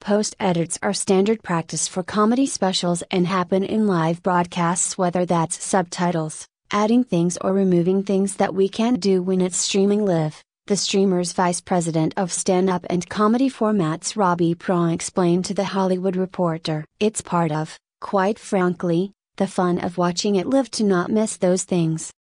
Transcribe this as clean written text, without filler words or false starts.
Post edits are standard practice for comedy specials and happen in live broadcasts, whether that's subtitles, adding things or removing things that we can't do when it's streaming live. The streamer's vice president of stand-up and comedy formats, Robbie Praw, explained to The Hollywood Reporter, "It's part of, quite frankly, the fun of watching it live to not miss those things.